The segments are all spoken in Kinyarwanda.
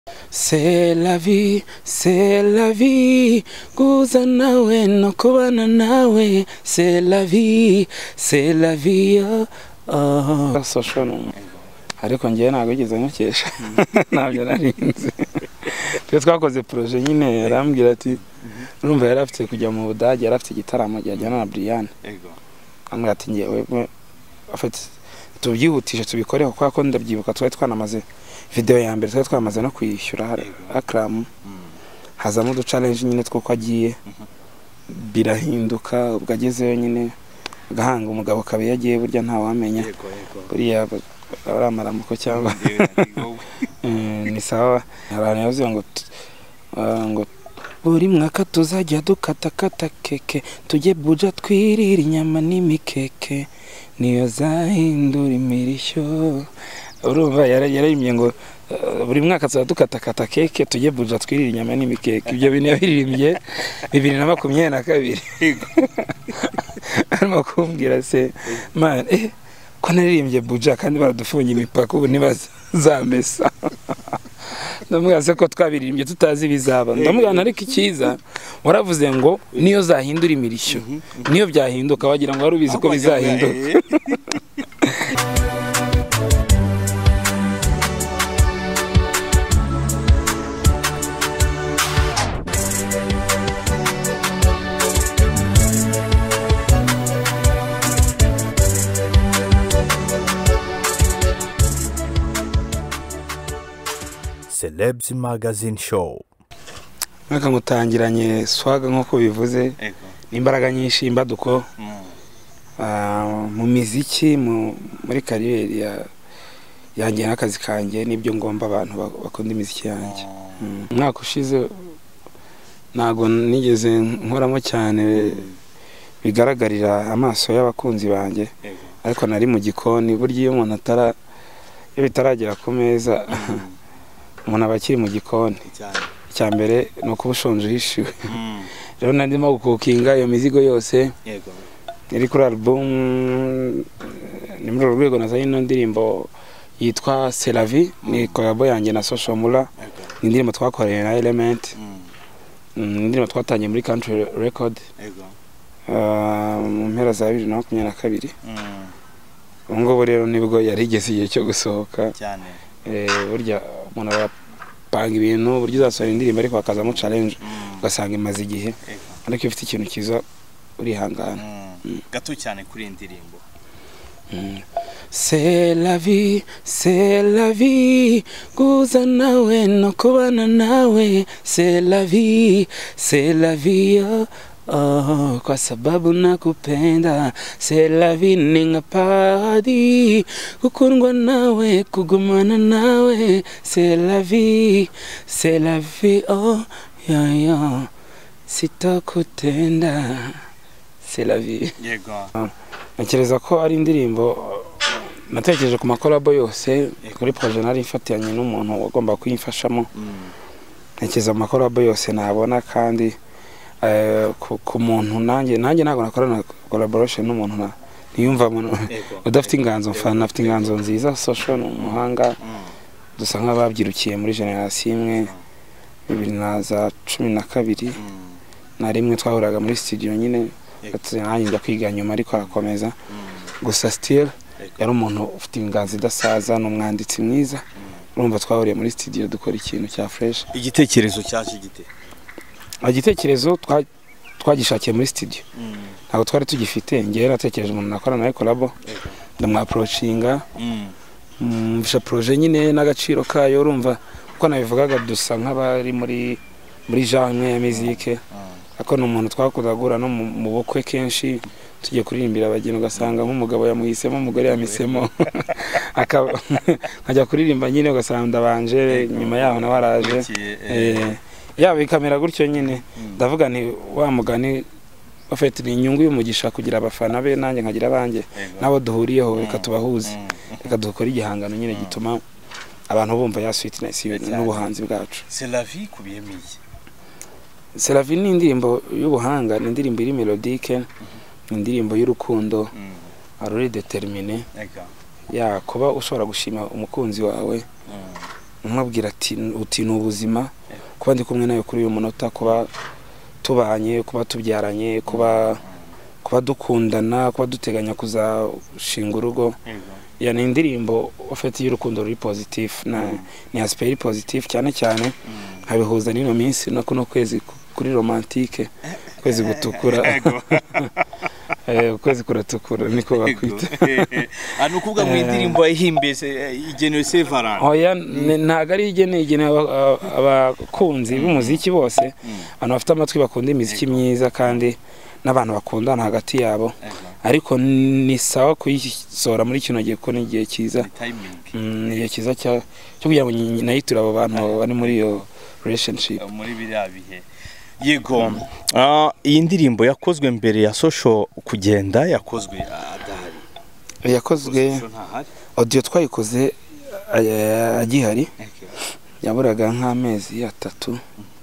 C'est la vie, kuza nawe no kubana nawe, c'est la vie, ariko ngiye ntago yigeze nkukesha ntabyo narinze twe twakoze projet nyine yarambwira ati urumva yarafite kujya mu Budage yarafite igitaramo yajyana na Brian ambwira ati ngiye afite tubyihutisha tubikoreho kwa ko ndabyibuka twari twanamaze video ya mbere twari twamaze no kwishyura Akram hazamo du challenge nyine twuko agiye birahinduka ubwagezeyo nyine gahanga umugabo kabe yagiye burya nta wamenya buriya aramaramuko cyangwa ni sawa abantu yavuze ngo buri mwaka tuzajya dukata keke tujye buja twirira inyama n'imikeke niyo zahindura imirishyo urumva yarayimye ngo buri mwaka tuzajya dukata keke tujye buja twirira inyama n'imikeke ibyo bintu yabiririmbye 2022 arimo kumbwira se man ko naririmbye buja kandi baradufunye imipaka ubu ntibazamesa ndamubwira ko twabiririmbye tutazi bizaba ndamubwira ariko ikiza waravuze ngo niyo zahindura imirishyo niyo byahinduka wagira ngo warubizi ko bizahinduka Celebs Magazine Show. Mwaka ngutangiranye swaga nko bivuze imbaraga nyinshi imbaduko mu miziki muri career yanjye n'akazi kanjye nibyo ngomba abantu bakunda imiziki yanjye mwaka ushize nago nigeze nkoramo cyane bigaragarira amaso y'abakunzi banjye ariko nari mu gikoni burya iyo umuntu bitaragera ku meza umuntu abakiri mu gikoni cyambere no kubushonje hishiwe rero ndimo gukukinga iyo mizigo yose iri kuri album ni muri rwego nazanye no ndirimbo yitwa C'est la vie ni collabo yanjye na Social Mula indirimbo twakoreye na Element indirimbo twatanye muri Country Record mu mpera za 2022 ngo rero nibwo yarigeze igihe cyo gusohoka cyane burya umuntu arapanga ibintu buryo uzasora indirimbo ariko akazamo challenge ugasanga imaze igihe ariko ifite ikintu kiza urihangana gato cyane kuri indirimbo C'est la vie kuza nawe no kubana nawe c'est la vie kwa sababu nakupenda c'est la vie ninga paradi kukundwa nawe kugumana nawe c'est la vie oh ya sitakutenda c'est la vie yego nakereza ko ari indirimbo natekereje ku makolabo yose kuri projet nari ifatanye n'umuntu wagomba kuyimfashamo nakereza makolabo yose nabona kandi ku muntu nanjye nago nakorana collaboration n'umuntu niyumva udafite inganzo mfana afite inganzo nziza Social umuhanga dusa nk'ababyirukiye muri generation imwe 2012 na rimwe twahuraga muri studio nyine nanjye njya kwiga nyuma ariko arakomeza gusa still yari umuntu ufite inganzo idasaza n'umwanditsi mwiza urumva twahuriye muri studio dukora ikintu cya fresh igitekerezo cyaje igitekerezo twagishakiye muri studio ntabwo twari tugifite ngiye natekereje umuntu nakorana nawe collabo ndamwaproachinga mfisha projet nyine n'agaciro kayo urumva uko nabivugaga dusa nk'abari muri genre ya musique ako n'umuntu twakudagura no mu bukwe kenshi tujye kuririmbira abageni ugasanga nk'umugabo yamuhisemo umugore yamisemo akajya kuririmba nyine ugasanga ndabanje nyuma yaho na waraje yaba ikamera gutyo nyine ndavuga ni wa mugani bafite inyungu y'umugisha kugira abafana be nanjye nkagira abanjye nabo duhuriyeho reka tubahuze reka dukora igihangano nyine gituma abantu bumva ya sweetness n'ubuhanzi bwacu C'est la vie kubiyemiye C'est la vie ni indirimbo y'ubuhanga ni indirimbo iri melodique indirimbo y'urukundo aruri determine ya kuba ushobora gushima umukunzi wawe umubwira ati uti ni ubuzima kuba ndi kumwe nawe kuri uyu munota, kuba tubanye, kuba tubyaranye, kuba dukundana, kuba duteganya kuzashinga urugo. Ya ni indirimbo ufite y'urukundo ruri positive, ni aspect positive cyane cyane nkabihuza n'ino minsi no kuno kwezi kuri romantique, kwezi gutukura. Kwezi kuratukura niko bakwita. Nukuvuga mu indirimbo ihimbese igenewe Saint Valentin. Oya ntago ari igenewe abakunzi b'umuziki bose, abantu bafite amatwi bakunda imiziki myiza kandi n'abantu bakundana hagati yabo, ariko ni sawa kuyisora muri kino gihe ko n'igihe cyiza, igihe cyiza cyo kugira ngo nayitura abo bantu bari muri iyo relationship, muri biriya bihe. Yego, iyi ndirimbo yakozwe mbere ya social kugenda, yakozwe adahari, yakozwe audio twayikoze agihari, yaburaga nk'amezi 3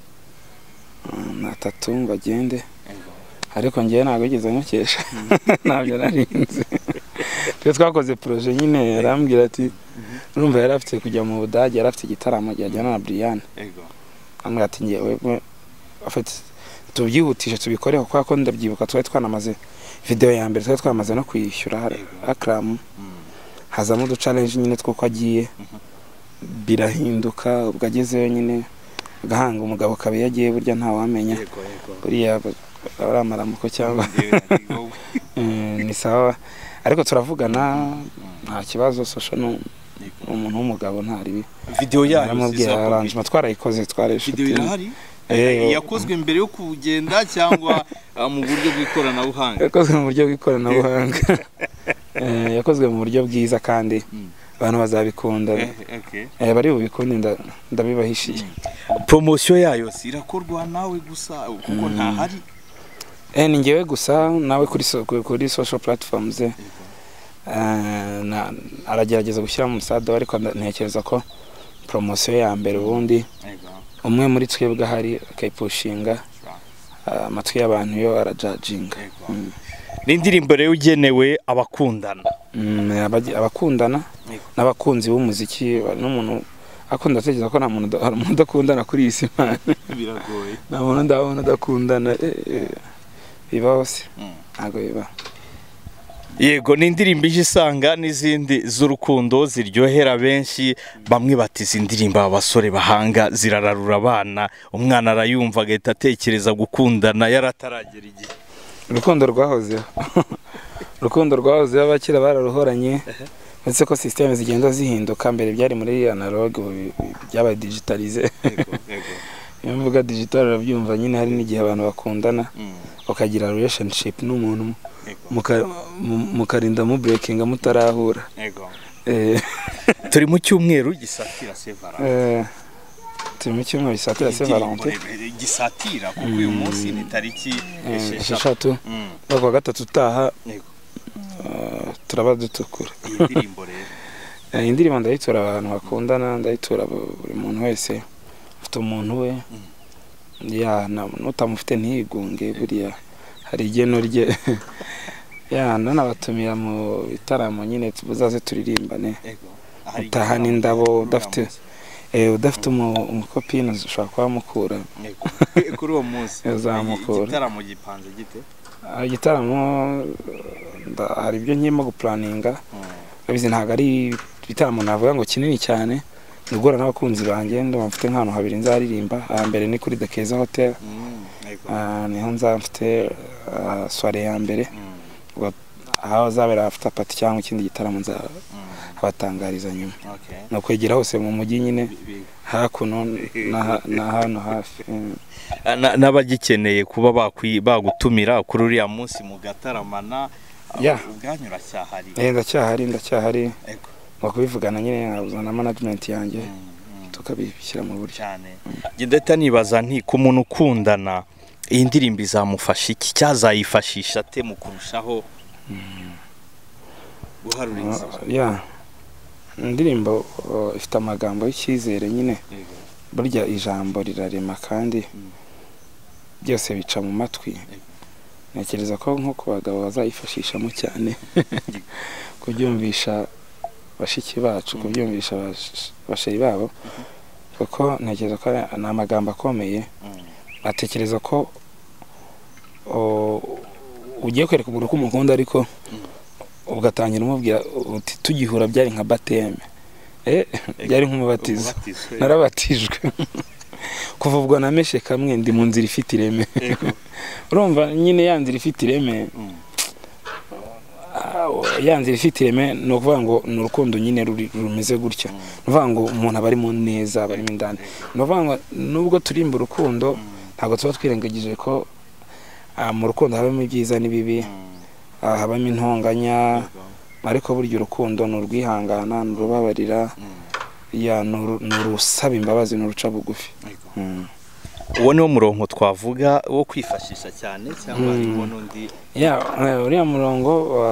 bagende, ariko ngiye ntago yigeze nyokesha, ntabyo narinze. Twe twakoze projet nyine, yarambwira ati urumva yari afite kujya mu Budage, yari afite igitaramo cyajyana na Brian, amwe ati ngiye afite tubyihutisha tubikoreho kwa ko ndabyibuka twari twanamaze video ya mbere, twari twamaze no kwishyura Akram, hazamo du challenge nyine two kwagiye birahinduka, ubwo agezeyo nyine gahanga umugabo kabe yagiye burya nta wamenya buriya aramaramuko cyangwa ni sawa, ariko turavugana nta kibazo. Social umuntu w'umugabo ntari video yayo aramubwira arrangement twarayikoze, video irahari. Yakozwe mbere yo kugenda cyangwa mu buryo bw'ikoranabuhanga? Yakozwe mu buryo bw'ikoranabuhanga. Yakozwe mu buryo bwiza kandi abantu bazabikunda. Bari bubikunde ndabibahishiye. Promotion yayo irakorwa nawe gusa kuko ntahari? Ni ngewe gusa, nawe kuri social platforms aragerageza gushyira mu musada, ariko ntekereza ko promotion ya mbere ubundi umwe muri twebwe hari akayipushinga amatwi y'abantu yo arajudginga. N'indirimbo rero ugenewe abakundana, abakundana n'abakunzi b'umuziki, n'umuntu akunda atekereza ko nta muntu udakundana kuri iyi si. Biragoye, nta muntu ndabona udakundana, bibaho se ntabwo biba. Yego, ni indirimbo isanga n'izindi z'urukundo ziryohera benshi, bamwe batiza indirimbo abasore bahanga zirararura abana, umwana arayumva agahita atekereza gukundana yarataragera igihe. Urukundo rwahozeho, urukundo rwahozeho, abakira bararuhoranye, ndetse ko system zigenda zihinduka, mbere byari muri analog, byabaye digitalize. Iyo mvuga digital urabyumva nyine, hari n'igihe abantu bakundana ukagira relationship n'umuntu mukarinda mu breaking mutarahura. Turi mu cyumweru gisatira Saint Valentin. Turi mu cyumweru gisatira Saint Valentin. Gisatira kuko uyu munsi ni tariki 6 kwa gatatu utaha turaba dutukura. Indirimbo ndayitura abantu bakundana, ndayitura buri muntu wese afite umuntu we, nutamufite ntigunge, buriya hari igeno rye. Nanabatumira mu bitaramo nyine tuzaze turirimbane, utahana indabo, udafite umukopine ushobora kuba mukura kuri uwo munsi. Uzamukura. Igitaramo gipanze gite? Igitaramo hari ibyo nkimo guplaninga, bizi ntago ari ibitaramo navuga ngo kinini cyane, nugora n'abakunzi banjye ndumfite nk'ahantu habiri nzaririmba. Mbere ni kuri The Keza Hotel, niho nzafite soirée ya mbere, aho zabera after party cyangwa ikindi gitaramo nzabatangariza nyuma. No kwegera hose mu mujyi nyine, hakuno na hano hafi. N'abagikeneye kuba bagutumira kuri uriya munsi mu gataramana, ubwanyura cyahari. Ndacyahari bakubivugana nyine, nkabuzana management yanjye tukabishyira mu buryo cyane. Ngedeta nibaza nti ku muntu ukundana, iyi ndirimbo izamufasha iki, cyazayifashisha te mu kurushaho guharura inzira? Indirimbo ifite amagambo y'icyizere nyine, burya ijambo rirarema kandi byose bica mu matwi. Ntekereza ko nko ku bagabo bazayifashishamo cyane kubyumvisha bashiki bacu kubyumvisha basheri babo kuko ntekereza ko ni amagambo akomeye atekereza ko ugiye kwereka umuntu ko umukunda ariko ugatangira umubwira uti tugihura byari nka bateme byari nk'umubatizo narabatijwe kuva ubwo nameshe kamwe ndi mu nzira ifite ireme urumva nyine ya nzira ifite ireme yanze ifite ireme no kuvuga ngo n'urukundo nyine rumeze gutya nuvuga ngo umuntu abari mu neza abari mu ndani nuvuga ngo nubwo turimba urukundo ntabwo tuba twirengagije ko mu rukundo habamo ibyiza n'ibibi habamo intonganya ariko burya urukundo n'urwihangana n'urubabarira n'urusaba imbabazi n'uruca bugufi uwo niwo murongo twavuga wo kwifashisha cyane cyangwa harimo n'undi uriya murongo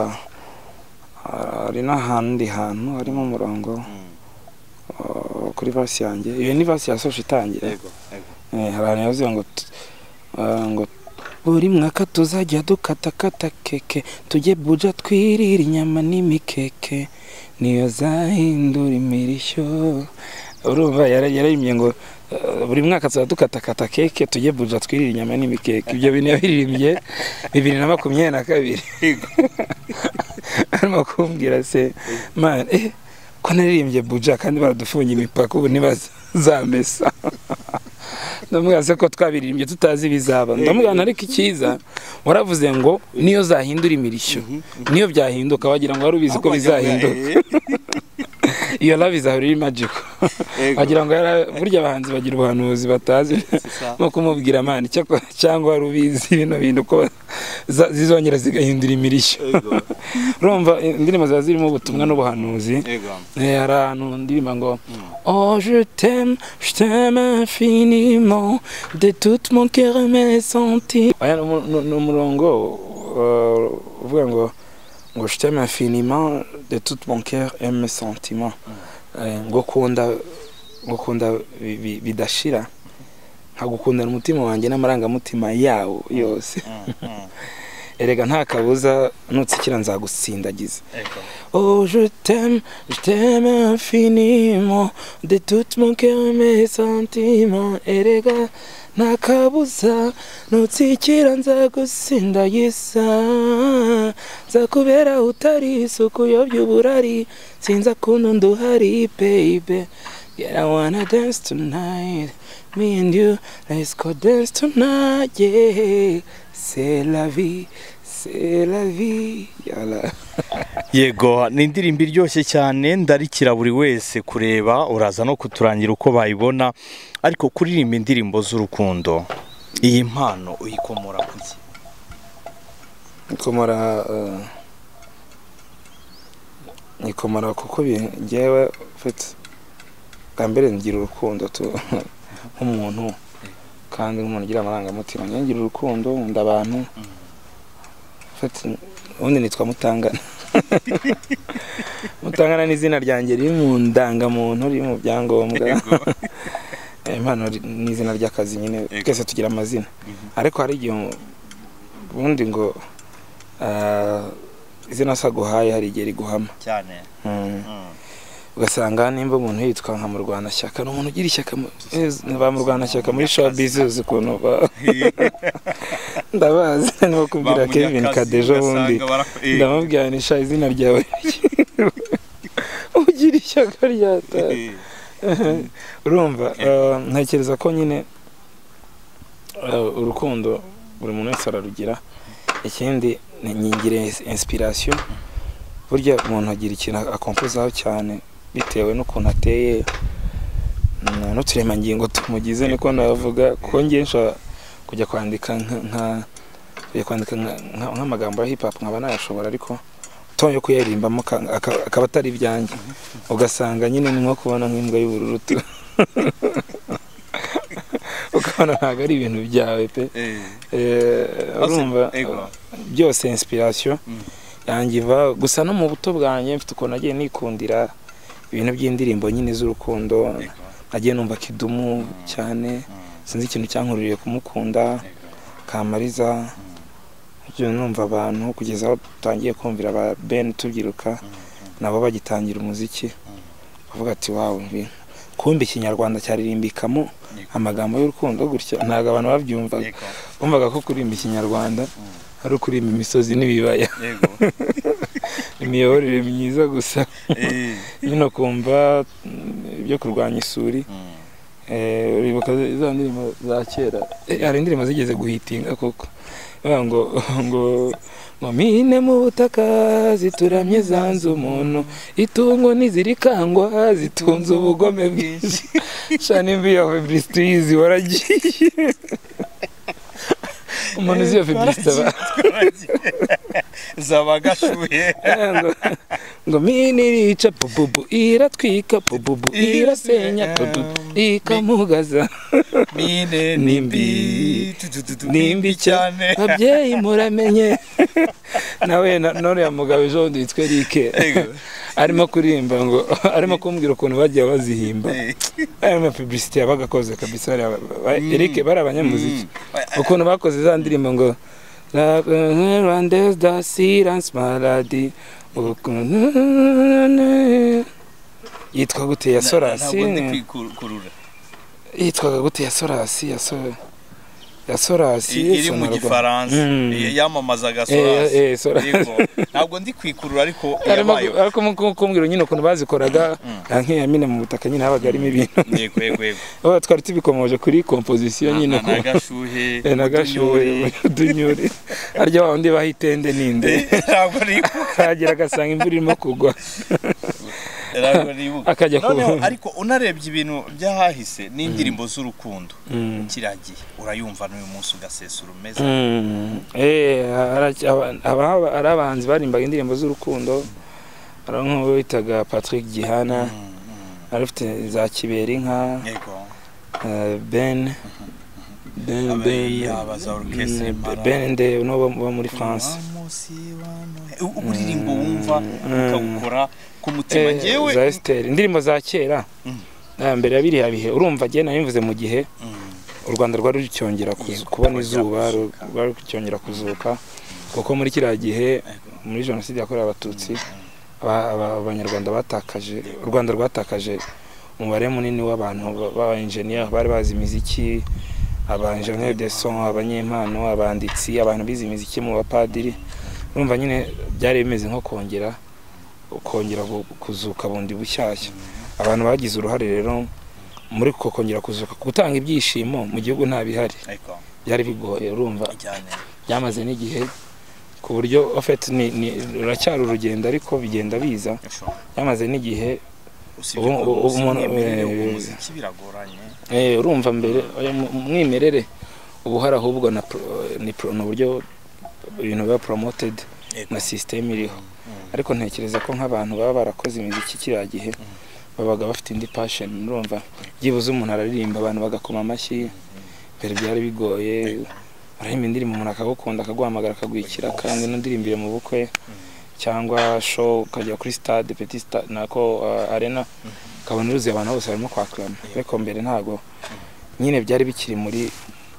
ari n'ahandi hantu harimo umurongo kuri verse yanjye iyo ni verse yasoje itangira hari ahantu yavuze ngo buri mwaka tuzajya dukatakata keke tujye buja twirira inyama n'imikeke niyo zahindura imirishyo urumva yarayimye ngo buri mwaka tuzajya dukatakata keke tujye buja twirira inyama n'imikeke ibyo bintu yabiririmbye 2022 arimo kumbwira se man ko naririmbye buja kandi baradufunye imipaka ubu ntibazamesa ndamubwira se ko twabiririmbye tutazi bizaba ndamubwira ariko ikiza waravuze ngo niyo zahindura imirishyo niyo byahinduka wagira ngo wari ubizi ko bizahinduka iyo love izahurira magic wagira ngo burya abahanzi bagira ubuhanuzi batazi no kumubwira amani cyangwa wari ubizi bino bintu ko zizongera zigahindura imirishyo urumva indirimbo zaza zirimo ubutumwa n'ubuhanuzi hari ahantu ndirimba ngo oh je t'aime infiniment de tout mon cœur et mes sentiments n'umurongo uvuga ngo je t'aime infiniment de tout mon cœur et mes sentiments ngukunda bidashira nkagukundana umutima wanjye n'amarangamutima yawo yose erega nta kabuza nutsikira nzagusindagiza oh je t'aime infiniment de tout mon cœur et mes sentiments erega nta kabuza nutsikira nzagusindagiza nzakubera utari isuku yobya uburari sinza kuntu nduhari baby yeah I wanna dance tonight me and you let's go dance tonight yeah c'est la vie yala yego ni indirimbo iryoshye cyane ndarikira buri wese kureba uraza no kuturangira uko bayibona ariko kuririmba indirimbo z'urukundo iyi mpano uyikomora kuki nikomora kuko ngewe ufite kambere ngira urukundo nk'umuntu kandi nk'umuntu ugira amarangamutima ngira urukundo nkunda abantu ubundi nitwa Mutangana Mutangana n'izina ryanjye riri mu ndangamuntu riri mu byangombwa impano n'izina ry'akazi nyine twese tugira amazina ariko hari igihe ubundi ngo izina saguhaye hari igihe riguhama cyane ugasanga nimba umuntu yitwa nka Murwanashyaka n'umuntu ugira ishyaka ba Murwanashyaka muri showbiz uzi ukuntu ndabazi niba kubwira Kevin Kadejo bundi ndamubwira ni sha izina ryawe ugira ishyaka ryata urumva ntekereza ko nyine urukundo buri muntu wese ararugira ikindi nyingire inspiration burya umuntu agira ikintu akompozaho cyane bitewe n'ukuntu ateye n'uturemangingo tumugize niko navuga ko ngiye kujya kwandika nk'amagambo ya hip hop nkaba nayashobora ariko tonyo kuyarimbamo akaba atari ibyanjye ugasanga nyine ni nko kubona nk'imbwa y'ubururu ukabona ntabwo ari ibintu byawe pe urumva byose inspiration yanjye iva gusa no mu buto bwanjye mfite ukuntu nagiye nikundira ibintu by'indirimbo nyine z'urukundo nagiye numva Kidumu cyane sinzi ikintu cyankururiye kumukunda Kamariza ibyo numva abantu kugeza aho tutangiye kumvira ba Ben tubyiruka nabo bagitangira umuziki bavuga ati wawe kumbe ikinyarwanda cyaririmbikamo amagambo y'urukundo gutya ntago abantu babyumvaga bumvaga ko kurimba ikinyarwanda ari ukurimba imisozi n'ibibaya imiyoborere myiza gusa nyine kumva ibyo kurwanya isuri uribuka za ndirimbo za kera hari indirimbo zigeze guhitinga koko ngo mine mu butaka zituramye zanze umuntu itungo ntizirikangwa zitunze ubugome bwinshi shana imvi ya Fabrice waragiye umuntu uzi iyo Fabrice zabagashuye ngo mine irica pububu iratwika pububu irasenya pububu ikamugaza mine nimbi cyane abyeyi muramenye nawe none ya mugabo ejo nditwe Rike arimo kurimba ngo arimo kumbwira ukuntu bagiye bazihimba aya publicity yabagakoze kabisa Rike bari abanyamuziki ukuntu bakoze za ndirimbo ngo Rwandaise da silence maladi yitwa gute ya Sorasi yitwaga gute ya Sorasi ya Sorasi iri mu gifaransa yamamazaga Sorasi ntabwo ndi kwikurura ariko yabayo ariko kumbwira nyine ukuntu bazikoraga nk'iya mine mu butaka nyine habaga harimo ibintu yego twari tubikomoje kuri composition nyine nagashuhe dunyure arya wundi bahitende ninde ntabwo ariko kagira gasanga imvura irimo kugwa akajya ariko unarebye ibintu byahahise n'indirimbo z'urukundo kiragiye urayumva n'uyu munsi ugasesura umeze ari abahanzi barimbaga indirimbo z'urukundo ari nk'uwo bitaga Patrick Gihana arifite za Kibera inka Ben no muri France uririmbo wumva ukawukora ku mutima jewe za Esther indirimbo za kera mbere ya biriya bihe urumva je nabivuze mu gihe u Rwanda rwari rucyongera kubona izuba rwari rucyongera kuzuka kuko muri kiriya gihe muri jenoside yakorewe abatutsi abanyarwanda batakaje u Rwanda rwatakaje umubare munini w'abantu baba engineer bari bazi imiziki aba engineer de son abanyempano abanditsi abantu bizi imiziki mu bapadiri urumva nyine byari bimeze nko kongera kuzuka bundi bushyashya abantu bagize uruhare rero muri kongera kuzuka gutanga ibyishimo mu gihugu nta bihari byari bigoye urumva byamaze n'igihe ku buryo ofete ruracyari urugendo ariko bigenda biza byamaze n'igihe umuziki biragoranye urumva mbere umwimerere ubu hari ahubwo ni uburyo ibintu biba promoted na system iriho ariko ntekereza ko nk'abantu baba barakoze imiziki kiriya gihe babaga bafite indi passion urumva byibuze umuntu araririmba abantu bagakoma amashyi mbere byari bigoye arahimba indirimbo umuntu akagukunda akaguhamagara akagwikira kandi n'indirimbire mu bukwe cyangwa show ukajya kuri stade petit stade nako arena kabona uruzi abantu bose barimo kwaklama ariko mbere ntago nyine byari bikiri muri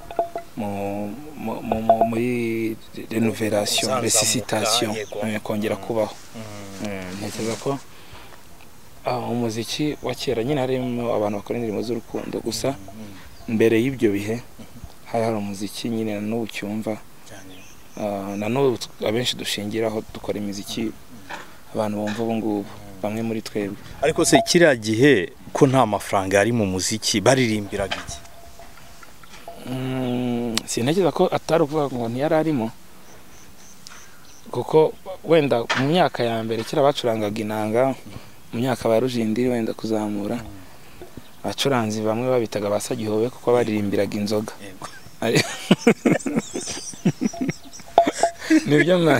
muri renovation resuscitation kongera kubaho ntekereza ko umuziki wa kera nyine harimo abantu bakora indirimbo z'urukundo gusa mbere y'ibyo bihe hari umuziki nyine n'ubu cyumva na n'ubu abenshi dushingiraho dukora imiziki abantu bumva ubu ngubu bamwe muri twebwe ariko se kiriya gihe ko nta mafaranga yari mu muziki baririmbiraga iki sintekereza ko atari ukuvuga ngo ntiyari arimo kuko wenda mu myaka ya mbere kera bacurangaga inanga mu myaka ba Rujindiri wenda kuzamura abacuranzi bamwe babitaga basagihobe kuko baririmbiraga inzoga nibyo mwana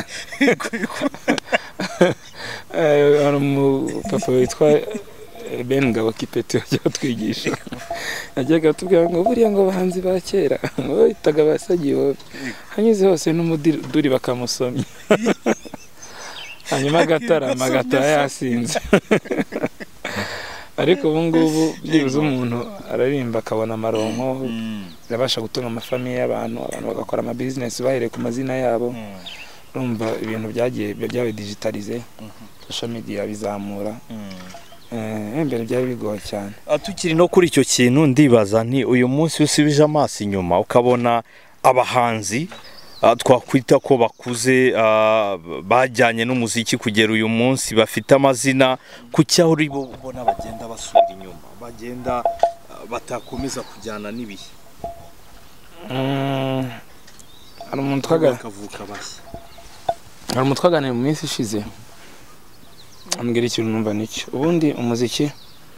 hari umupapa witwa Ben Ngabo Kipeti wajya kutwigisha yajyaga atubwira ngo buriya ngo abahanzi ba kera ngo bitaga basagihobe hanyuze hose n'umuduri bakamusomya hanyuma agatarama yasinze ariko ubu ngubu byibuze umuntu ararimba akabona amaronko yabasha gutunga amafamiye y'abantu bagakora ama business bahereye ku mazina yabo urumva ibintu byagiye digitalize social media bizamura mbere byari bigoye cyane. Tukiri no kuri icyo kintu ndibaza nti uyu munsi usubije amaso inyuma ukabona abahanzi twakwita ko bakuze bajyanye n'umuziki kugera uyu munsi bafite amazina ku cyaho uri ubona bagenda basubira inyuma bagenda batakomeza kujyana n'ibihe. Hari umuntu twaganira mu minsi ishize ambwira ikintu numva nicyo ubundi umuziki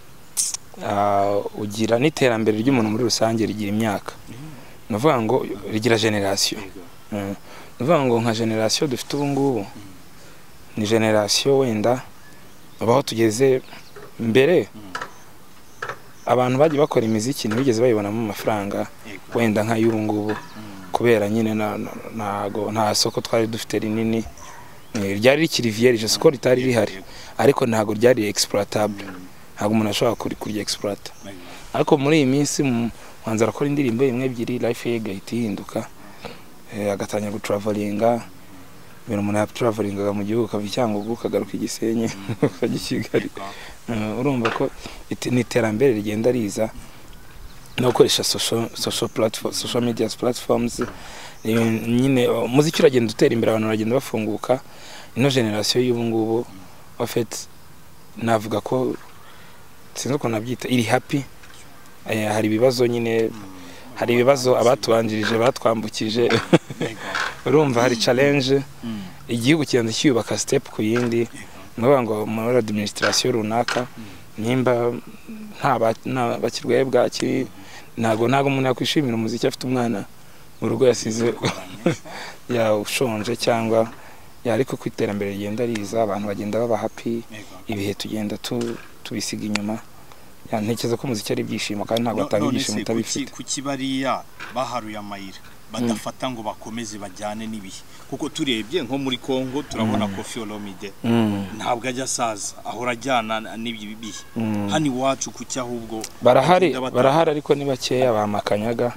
ugira n'iterambere ry'umuntu muri rusange rigira imyaka, navuga ngo rigira generation. Navuga ngo nka generation dufite ubu ngubu ni generation wenda abaho tugeze mbere abantu bagiye bakora imiziki ntibigeze bayibonamo amafaranga wenda nka y'ubu ngubu kubera nyine nta soko twari dufite rinini, ryari rikiri vierge, soko ritari rihari ariko ntago ryari exploitable, ntago umuntu ashobora kurya exploit. Ariko muri iyi minsi mwanza arakora indirimbo imwe ebyiri life ye gahita ihinduka, agatanya gutravelinga ibintu umuntu yatravelingaga mu gihugu kava Cyangugu kagaruka Gisenyi kajya Kigali. Urumva ko n'iterambere rigenda riza no gukoresha social media platforms. Nyine umuziki uragenda utera imbere, abantu baragenda bafunguka. Ino generation y'ubu ngubu wafete navuga ko sinzi uko nabyita iri happy. Hari ibibazo nyine, hari ibibazo abatubanjirije batwambukije urumva hari challenge igihugu kigenda cyubaka step ku yindi, ngavuga ngo muri administration runaka nimba nta bakirwaye bwaki ntago umuntu yakwishimira umuziki afite umwana mu rugo yasize ushonje cyangwa ariko ku iterambere rigenda riza abantu bagenda baba happy, ibihe tugenda tubisiga inyuma. Ntekereza ko umuziki ari ibyishimo kandi ntabwo atanga ibyishimo utabifite. Ku kibariya baharuye amayira badafata ngo bakomeze bajyane n'ibihe, kuko turebye nko muri Kongo turabona Koffi Olomide ntabwo ajya asaza ahora ajyana n'ibihe. Hano iwacu ku cyahubwo barahari ariko ni bakeya bamakanyaga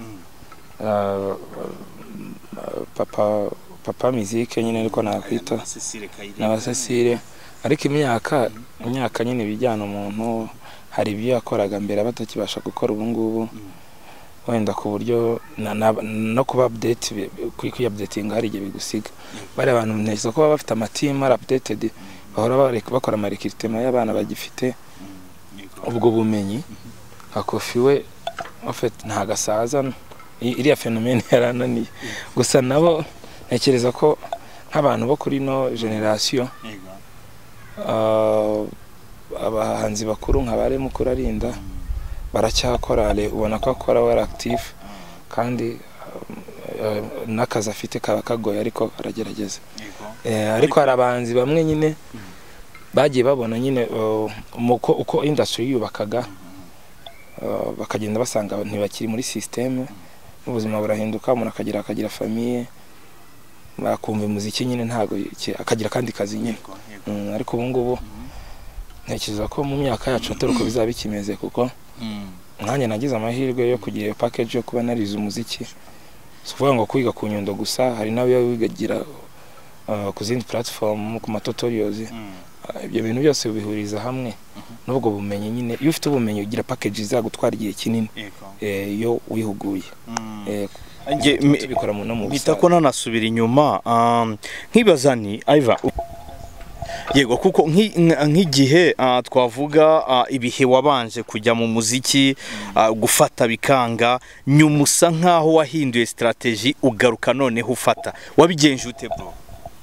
papa musique nyine ariko nakwita n'abasesire, ariko imyaka nyine bijyana umuntu hari ibyo yakoraga mbere batakibasha gukora ubu ngubu wenda ku buryo no kuba update kwi-updatinga hari igihe bigusiga. Bari abantu ntekereza ko baba bafite amateam ari updated, bahora bakora amarekiritement y'abana bagifite ubwo bumenyi. Koffi we ofete nta gasaza iriya phenomene yarananiye, gusa nabo ntekereza ko nk'abantu bo kuri no generation abahanzi bakuru nka bare mukuru arinda baracyakora, ubona ko akora we active kandi n'akazi afite kaba kagoye ariko aragerageza. Ariko hari abahanzi bamwe nyine bagiye babona nyine uko industry yubakaga bakagenda basanga ntibakiri muri system, ubuzima burahinduka, umuntu akagira famille bakumva umuziki nyine ntago akagira kandi kazi nyine. Ariko ubu ngubu ntekereza ko mu myaka yacu atari uko bizaba bikimeze, kuko nanjye nagize amahirwe yo kugira package yo kuba narize umuziki. Si ukuvuga ngo kwiga ku Nyundo gusa, hari nawe wigagira ku zindi platform ku matutorials. Ibyo bintu byose bihuriza hamwe n'ubwo bumenyi nyine. Iyo ufite ubumenyi ugira package izagutwara igihe kinini iyo wihuguye. Tubikora no mu bita ko nanasubira inyuma nkibaza ni Ivan yego, kuko nk'igihe twavuga ibihe wabanje kujya mu muziki gufata bikanga, nyuma usa nkaho wahinduye strategy ugaruka noneho ufata, wabigenje ute bro?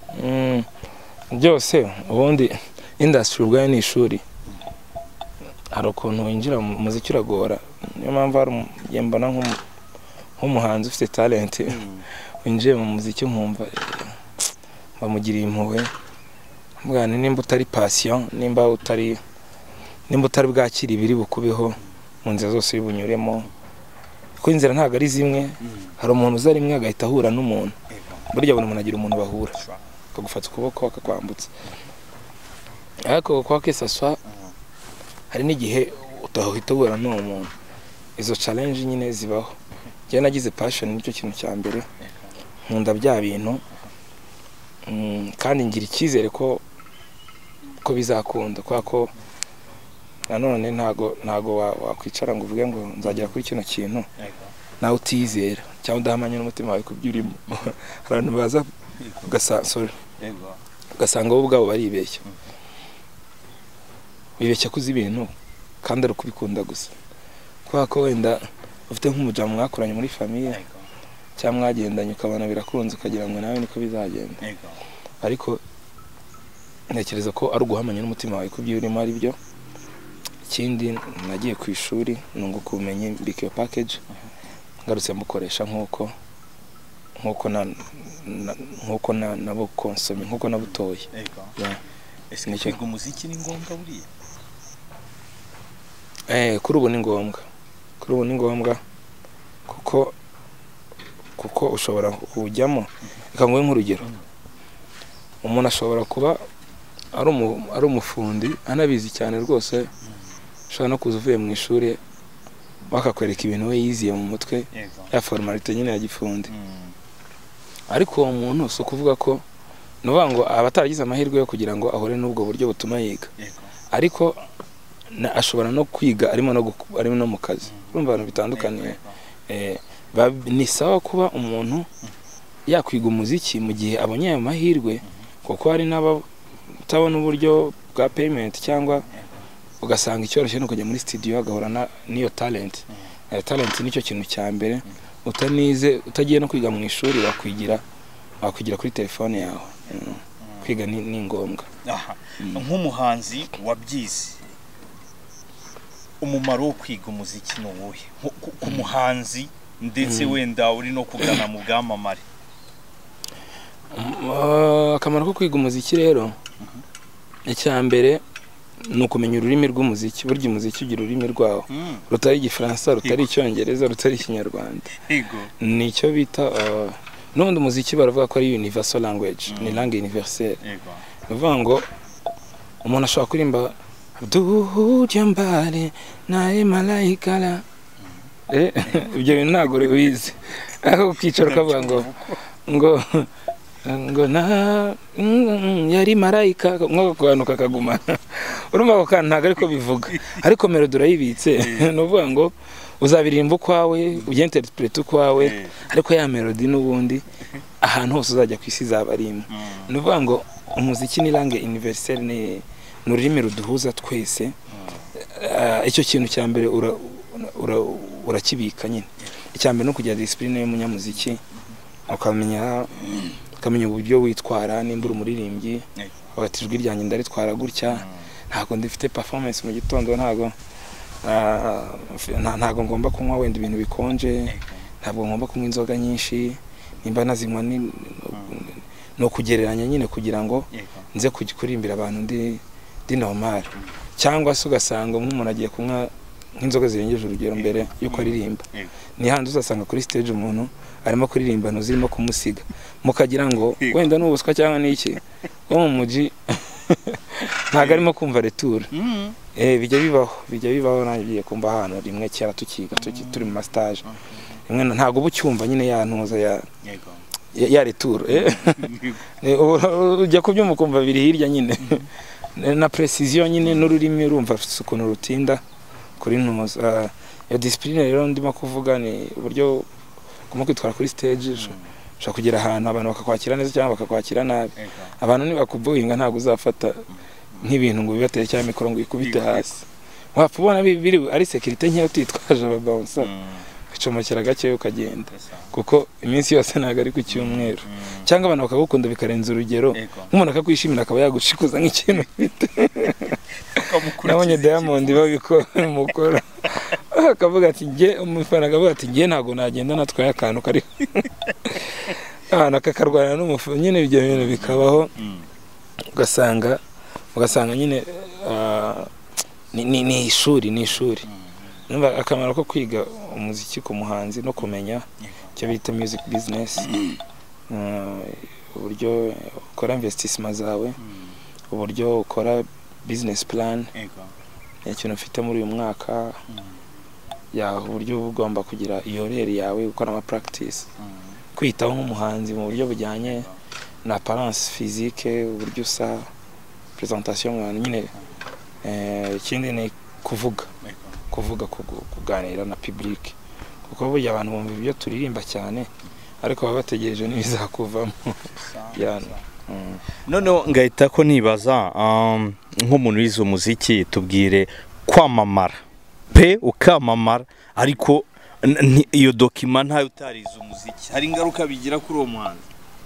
Byose ubundi industry ubwayo ni ishuri, hari ukuntu winjira mu muziki uragora. Niyo mpamvu hari mbona nk'umuhanzi ufite talent winjiye mu muziki nkumva bamugiriye impuhwe, mbwana nimba utari passion, nimba utari bwakira ibiri bukubeho mu nzira zose bibunyuremo, kuko inzira ntago ari zimwe. Hari umuntu uza rimwe agahita ahura n'umuntu, burya buri muntu agira umuntu bahura akagufata ukuboko akakwambutsa, ariko kwa kesaswa hari n'igihe utahita uhura n'uwo muntu. Izo challenge nyine zibaho. Njye nagize passion, nicyo kintu cya mbere, nkunda bya bintu kandi ngira icyizere ko ko bizakunda kubera ko nanone ntago wakwicara ngo uvuge ngo nzagera kuri kino kintu nawe utizera cyangwa udahamanya n'umutima wawe kubyo urimo. Abantu baza ugasanga bo ubwabo baribeshya, bibeshya kuzi ibintu kandi ari ukubikunda gusa kubera ko wenda ufite nk'umujamu mwakoranye muri famiye cyangwa mwagendanye ukabona birakunze ukagira ngo nawe niko bizagenda, ariko ntekereza ko ari uguhamanya n'umutima wawe kubyo urimo ari byo. Ikindi nagiye ku ishuri nunguka ubumenyi, mbika iyo package ngarutse mukoresha nk'uko nabo konsomye nk'uko nabutoye. Ese kwiga umuziki ni ngombwa buriya? Kuri ubu ni ngombwa kuko ushobora kujyamo. Reka nguhe nk'urugero, umuntu ashobora kuba ari umufundi anabizi cyane rwose, ushobora no kuza uvuye mu ishuri bakakwereka ibintu we yiziye mu mutwe ya formalite nyine ya gifundi, ariko uwo muntu si ukuvuga ko nuvuga ngo abataragize amahirwe yo kugira ngo ahure n'ubwo buryo butuma yiga, ariko ashobora no kwiga arimo no mu kazi. Urumva abantu bitandukanye. Ni sawa kuba umuntu yakwiga umuziki mu gihe abonye ayo mahirwe, kuko hari n'abatabona uburyo bwa payment cyangwa ugasanga icyoroshye no kujya muri studio agahura n'iyo talent. Talent nicyo kintu cya mbere, utagiye no kwiga mu ishuri wakwigira kuri telefone yawe. Kwiga ni ngombwa. Nk'umuhanzi wabyize, umumaro wo kwiga umuziki ni uwuhe ku muhanzi ndetse wenda uri no kugana mu bwamamare? Akamaro ko kwiga umuziki rero, icya mbere ni ukumenya ururimi rw'umuziki. Burya umuziki ugira ururimi rwawo, rutari igifaransa, rutari icyongereza, rutari ikinyarwanda. Nicyo bita n'ubundi umuziki baravuga ko ari universal language, ni langue universelle. Bivuga ngo umuntu ashobora kuririmba duhuje mbare nae malaikala, ibyo bintu ntabwo ubizi, aho ukicara ukavuga ngo yari marayika mwakanuka kagumana. Urumva ko kantu ntabwo ariko bivuga, ariko melody urayibitse. Ni ukuvuga ngo uzabiririmba ukwawe, ubyinterprete ukwawe, ariko ya melody n'ubundi ahantu hose uzajya ku isi izaba arimo. Ni ukuvuga ngo umuziki ni langue universelle, ni ururimi ruduhuza twese. Icyo kintu cya mbere urakibika nyine. Icya mbere no kugira discipline y'umunyamuziki, ukamenya uburyo witwara. Nimba uri umuririmbyi ugati ijwi ryanjye ndaritwara gutya, ntabwo ndifite performance mu gitondo, ntabwo ngomba kunywa wenda ibintu bikonje, ntabwo ngomba kunywa inzoga nyinshi, nimba nazinywa no kugereranya nyine kugira ngo nze kuririmbira abantu ndi normal. Cyangwa se ugasanga nk'umuntu agiye kunywa nk'inzoga zirengeje urugero mbere yuko aririmba, ni handi uzasanga kuri stage umuntu arimo kuririmba zirimo kumusiga, mukagira ngo wenda n'ubuswa cyangwa n'iki wo mu muji ntabwo arimo kumva retour. Bijya bibaho nagiye kumva ahantu rimwe cyera turi mu stage rimwe, ntabwo bucyumva nyine yantuza ya retour. Ujya kubyumva kumva biri hirya nyine na precision nyine n'ururimi urumva ukuntu rutinda kuri ntuza. Iyo discipline rero ndimo kuvuga ni uburyo kuma kwitwara kuri stage. Ushaka kugera ahantu abantu bakakwakira neza cyangwa bakakwakira nabi. Abantu nibakubuhinga ntabwo uzafata nk'ibintu ngo bibatere cyangwa mikoro ngo ikubite hasi. Wapfa ubona biri ari security nkeya utitwaje ababouncer, kwicomokera gake ukagenda, kuko iminsi yose ntabwo ari ku cyumweru. Cyangwa abantu bakagukunda bikarenza urugero, nk'umuntu akakwishimira akaba yagushikuza nk'ikintu ufite. Nabonye Diamond babikora akavuga ati umufana akavuga ati ntabwo nagenda natwaye akantu kari akakarwana n'umufu nyine. Ibyo bintu bikabaho, ugasanga nyine ni ishuri. Numva akamaro ko kwiga umuziki ku muhanzi no kumenya icyo bita music business, uburyo ukora investissement zawe, uburyo ukora business plan, ikintu ufite muri uyu mwaka, uburyo ugomba kugira iyoreri yawe, gukora ama practice, kwitaho nk'umuhanzi mu buryo bujyanye na apparence physique, uburyo usa, presentation nyine ikindi ni kuvuga kuganira na public kuko burya abantu bumva ibyo turirimba cyane ariko baba bategereje n'ibizakuvamo noneho ngahita ko nibaza nk'umuntu wize umuziki tubwire kwamamara pe ukamamara ariko iyo dokima ntayo utarize umuziki hari ingaruka bigira kuri uwo muhanzi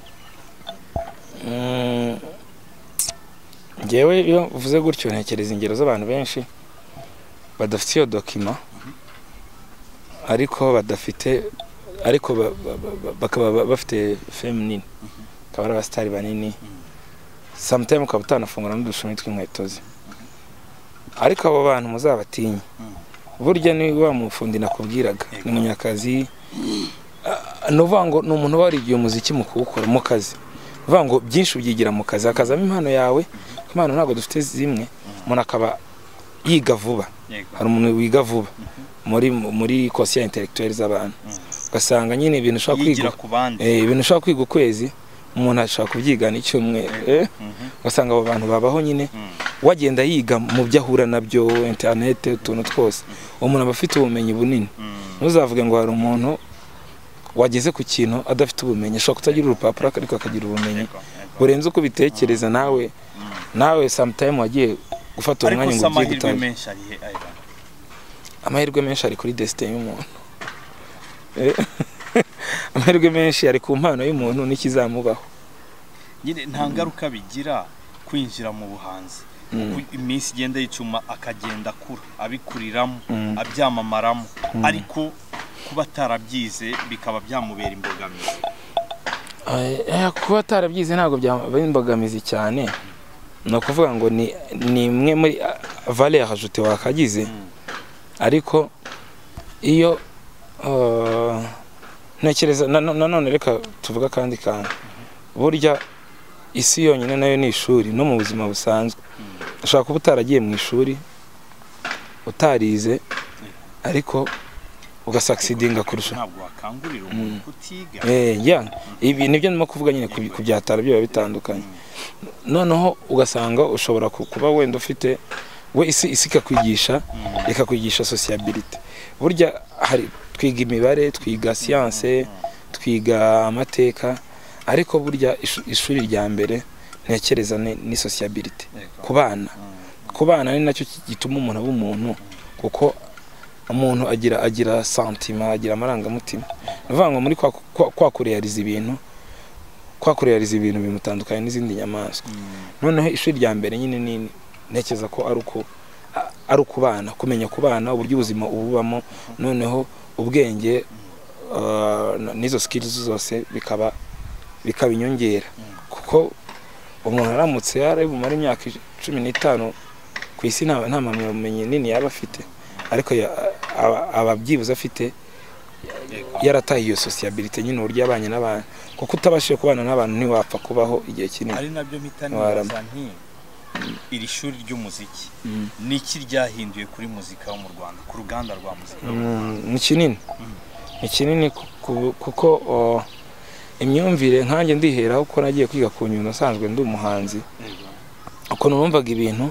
ngewe iyo uvuze gutyo ntekereza ingero z'abantu benshi badafite iyo dokima ariko badafite ariko bakaba bafite fame nini akaba ari abasitari banini sometimes ukaba utanafungura n'udushumi tw'inkweto ze ariko abo bantu muzabatinye burya ni wa mufundi nakubwiraga ni Munyakazi nuvuga ngo ni umuntu warigiye umuziki mu kuwukora mu kazi uvuga ngo byinshi ubyigira mu kazi akazamo impano yawe impano ntabwo dufite zimwe umuntu akaba yiga vuba hari umuntu wiga vuba muri conscience intellectuelle z'abantu ugasanga nyine ibintu ushaka kwiga ukwezi umuntu ashaka kubyigana icyumweru ugasanga abo bantu babaho nyine wagenda yiga mu byo ahura nabyo internet utuntu twose umuntu aba afite ubumenyi bunini ntuzavuge ngo hari umuntu wageze ku kintu adafite ubumenyi ashobora kutagira urupapuro ariko akagira ubumenyi burenze uko bitekereza nawe sometime wagiye gufata umwanya ngo ubyige amahirwe menshi ari kuri destin y'umuntu amahirwe menshi ari ku mpano y'umuntu n'ikizamubaho nyine nta ngaruka bigira kwinjira mu buhanzi iminsi igenda yicuma akagenda akura abikuriramo abyamamaramo ariko kuba atarabyize bikaba byamubera imbogamizi kuba atarabyize ntabwo byaba imbogamizi cyane ni ukuvuga ngo ni imwe muri valeur ajoutée wakagize ariko iyo ntekereza nanone reka tuvuga kandi burya isi yonyine nayo ni ishuri no mu buzima busanzwe ushobora kuba utaragiye mu ishuri utarize ariko ugasaksidinga kurusha ntabwo wakangurira umuntu kutiga ibi nibyo ndimo kuvuga nyine kubyatara byo bitandukanye noneho ugasanga ushobora kuba wenda ufite we isi ikakwigisha sociability burya hari twiga imibare twiga science twiga amateka ariko burya ishuri rya mbere ntekereza ni sociability kubana ni nacyo gituma umuntu aba umuntu kuko umuntu agira sentiment agira amarangamutima uvuga ngo muri kwakureyariza ibintu bimutandukanye n'izindi nyamaswa noneho ishuri rya mbere nyine ntekereza ko ari ukubana kumenya kubana uburyo ubuzima ububamo noneho ubwenge n'izo skills zose bikaba inyongera kuko umuntu aramutse yari bumara imyaka 15 ku isi nta mpamyabumenyi nini yaba afite ariko ababyibuze afite yarataye iyo sociability nyine uburyo yabanye n'abantu kuko utabashije kubana n'abantu ntiwapfa kubaho igihe kinini ari nabyo mitanibaza iri shuri ry'umuziki niki ryahinduye kuri muzika wo mu Rwanda ku ruganda rwa muzika ni kinini kuko imyumvire nkanjye ndiheraho ko nagiye kwiga ku nyundo asanzwe ndi umuhanzi ukuntu numvaga ibintu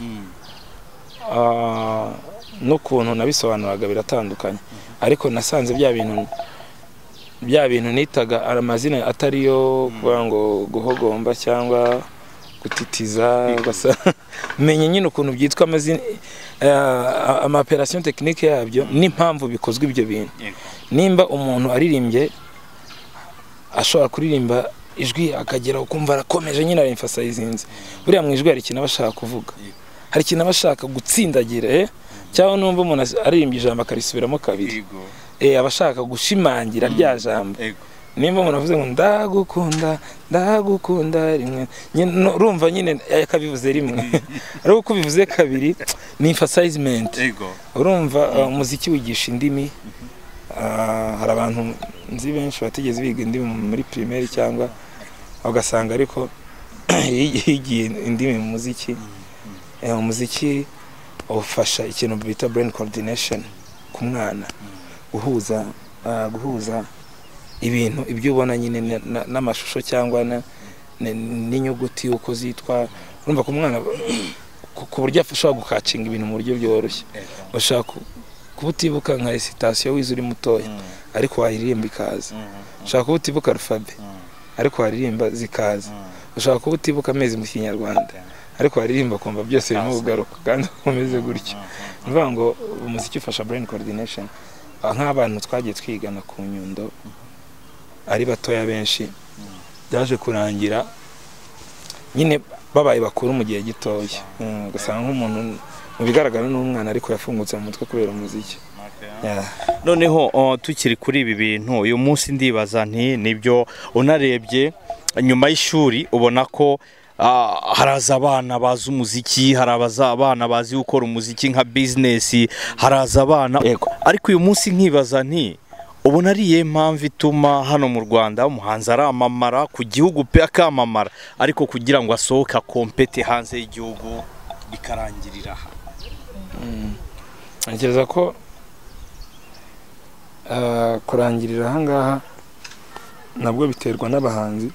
n'ukuntu nabisobanuraga biratandukanye ariko nasanze bya bintu nitaga amazina atari yo kuvuga ngo guhogomba cyangwa gutitiza menye nyine ukuntu byitwa amazina operation technique yabyo n'impamvu bikozwe ibyo bintu nimba umuntu aririmbye ashobora kuririmba ijwi akagera ukumva arakomeje nyine emphasizinze buriya mu ijwi hari ikintu abashaka kuvuga hari ikintu abashaka gutsindagira cyangwa numva umuntu aririmbye ijambo akarisubiramo kabiri abashaka gushimangira rya jambo nimba umuntu avuze ngo ndagukunda rimwe urumva nyine akabivuze rimwe ariko uko bivuze kabiri ni emphasizement urumva umuziki wigisha indimi hari abantu nzi benshi batigeze biga indimi muri primaire cyangwa ugasanga ariko yigiye indimi mu muziki umuziki ufasha ikintu bita brain coordination ku mwana guhuza ibintu ibyo ubona nyine n'amashusho cyangwa n'inyuguti uko zitwa urumva ko umwana ku buryo ashobora gukacinga ibintu mu buryo byoroshye bashaka kuba utibuka nka recitation wize uri mutoya ariko waririmba ikaza ushaka kuba utibuka alphabet ariko waririmba zikaza ushaka kuba utibuka amezi mu Kinyarwanda ariko waririmba kumva byose birimo kugaruka kandi umeze gutyo nivuga ngo umuziki ufasha brain coordination nk'abantu twagiye twigana ku Nyundo ari batoya benshi byaje kurangira nyine babaye bakuru mu gihe gitoya ugasanga nk'umuntu mu bigaragara n'umwana ariko yafungutse mu mutwe kubera umuziki. Noneho tukiri kuri ibi bintu uyu munsi ndibaza nti nibyo unarebye nyuma y'ishuri ubona ko haraza abana bazi umuziki, harabaza abana bazi gukora umuziki nka business, haraza abana ariko uyu munsi nkibaza nti ubona ari iyihe mpamvu ituma hano mu Rwanda umuhanzi aramamara ku gihugu pe akamamara ariko kugira ngo asohoke akompete hanze y'igihugu bikarangirira aha? Ntekereza ko kurangirira aha ngaha nabwo biterwa n'abahanzi.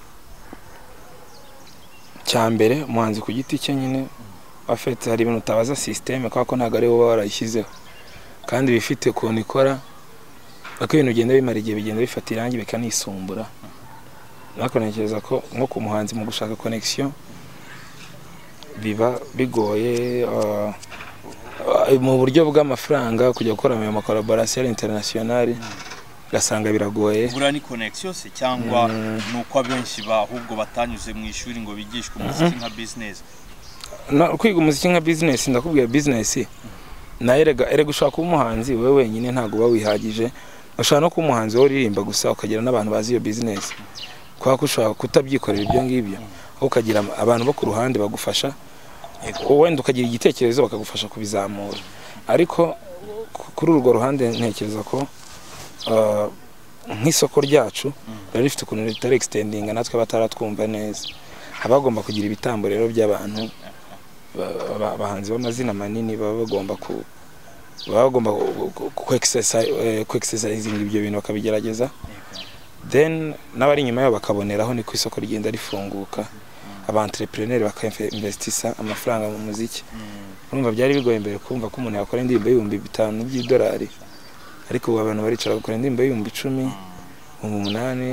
Cyambere umuhanzi ku giti cye nyine afite hari ibintu utabaza system kwako ntago ari wowe warayishyizeho kandi bifite ukuntu ikora ako ibintu bigenda bimara igihe bigenda bifata irangi bikanisumbura. Nakonekereza ko nko ku muhanzi mu gushaka connection biba bigoye mu buryo bw'amafaranga kujya gukora mu collaboration internationale gasanga biragoye. Bura ni connection se cyangwa nuko abenshi bahubwo batanyuze mu ishuri ngo bigishwe umuziki nka business? Kwiga umuziki nka business ndakubwiye business na erega ushaka umuhanzi wewe wenyine ntago bawihagije. Ushaka no kumuhanzi wo ririmba gusa ukagira n'abantu bazi iyo business kwa ko ushaka kutabyikorera ibyo ngibyo aho ukagira abantu bo ku ruhande bagufasha wenda ukagira igitekerezo bakagufasha kubizamura. Ariko kuri urwo ruhande ntekereza ko nk'isoko ryacu rero rifite ukuntu ritari extendinga natwe bataratwumva neza. Abagomba kugira ibitambo rero by'abantu bahanzi b'amazina manini baba bagomba ku exercising ibyo bintu bakabigerageza, then n'abari inyuma yabo bakaboneraho ni ku isoko rigenda rifunguka aba entrepreneur bakainvestisa amafaranga mu muziki. Urumva byari bigoye mbere kumva ko umuntu yakora indirimbo $5,000 by'idolari ariko ubu abantu baricara gukora indirimbo $10,000 8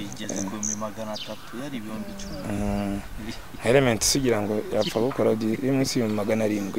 yari $10,000 element sugira ngo yapfa gukora munsi $700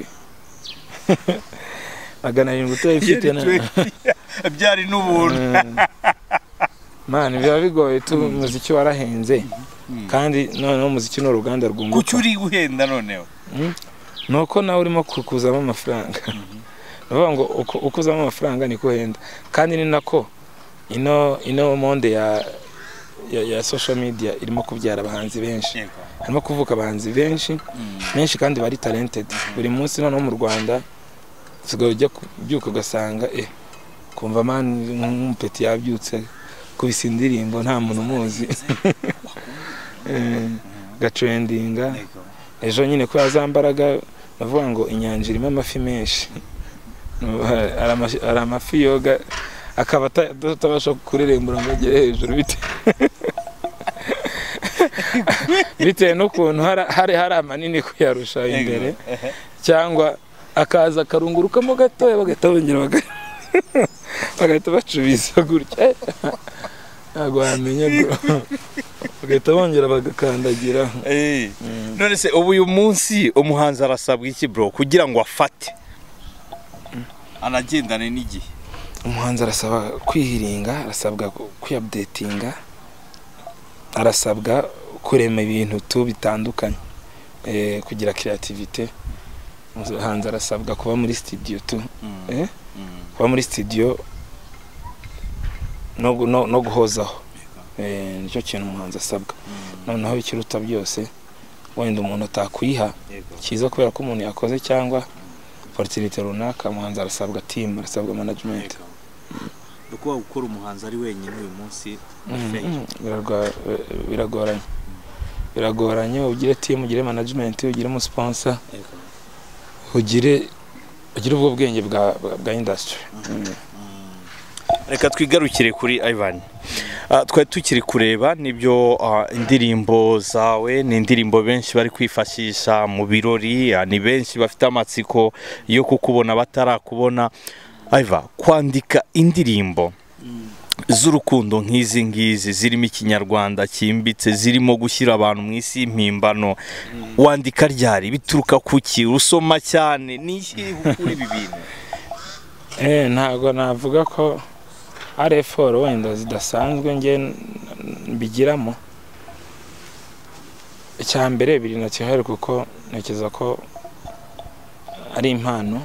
700 utayifite na byari n'ubuntu man biba bigoye tu muziki warahenze kandi none umuziki no ruganda rwunguka. Kuki uri guhenda noneho? Nuko nawe urimo kukuzamo amafaranga. Bavuga ngo ukuzamo amafaranga niko henda kandi ni nako ino monde ya social media irimo kubyara abahanzi benshi. Harimo kuvuka abahanzi benshi kandi bari talented. Buri munsi none mu Rwanda sigaye ujya kubyuka ugasanga kumva man nk'umpeti yabyutse kubisa indirimbo nta muntu umuzi gatrendinga ejo nyine ko yazambaraga bavuga ngo inyanja irimo amafi menshi ari amafi yoga akaba atabasha kurerembura ngo agere hejuru bitewe n'ukuntu hari amanini kuyarusha imbere cyangwa akaza karungurukamo gatoya bagahita bongera bagahita bacubiza gutya ntabwo wamenya bro bagahita bongera bagakandagira. None se ubu uyu munsi umuhanzi arasabwa iki bro kugira ngo afate anagendane n'igihe? Umuhanzi arasaba kwihiringa, arasabwa kwiupdatinga, arasabwa kurema ibintu bitandukanye kugira creativity. Umuhanzi arasabwa kuba muri studio kuba muri studio no guhozaho nicyo kintu umuhanzi asabwa. Noneho ikiruta byose wenda umuntu atakwiha kiza kubera ko umuntu yakoze cyangwa opportunity runaka, umuhanzi arasabwa team, arasabwa management. Uko gukora umuhanzi ari wenyine uyu munsi biragoranye ugire team, ugire management, ugire mu sponsor, ugire ubwo bwenge bwa industry. Reka twigarukire kuri Ivan. twari tukiri kureba nibyo indirimbo zawe ni indirimbo benshi bari kwifashisha mu birori, ni benshi bafite amatsiko yo kukubona batarakubona. Ivan, kwandika indirimbo z'urukundo nk'izi ngizi zirimo ikinyarwanda cyimbitse, zirimo gushyira abantu mu isi y'impimbano, wandika ryari? Bituruka kuki? Usoma cyane? Ni iki ukuri ibi bintu? Ntabwo navuga ko ari effort wenda zidasanzwe nge mbigiramo. Icyambere biri naturel kuko ntekereza ko ari impano.